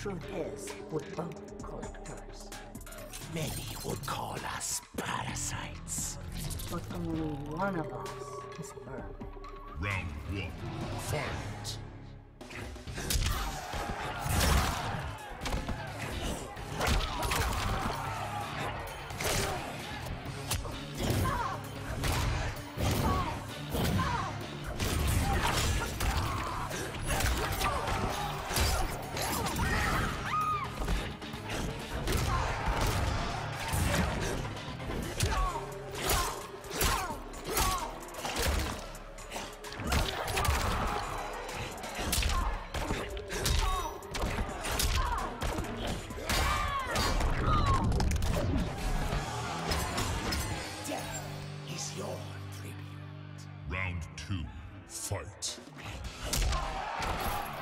truth is, we're both collectors. Many would call us parasites. But only one of us is earned. Round one. Fight. Is your tribute. Round two. Fight.